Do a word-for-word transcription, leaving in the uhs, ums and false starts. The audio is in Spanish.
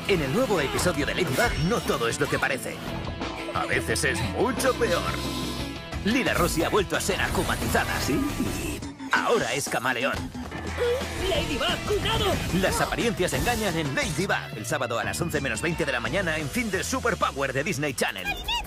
En el nuevo episodio de Ladybug no todo es lo que parece. A veces es mucho peor. Lila Rossi ha vuelto a ser acumatizada, ¿sí? Ahora es camaleón. ¡Ladybug, cuidado! Las apariencias engañan en Ladybug. El sábado a las once menos veinte de la mañana en fin de Super Power de Disney Channel.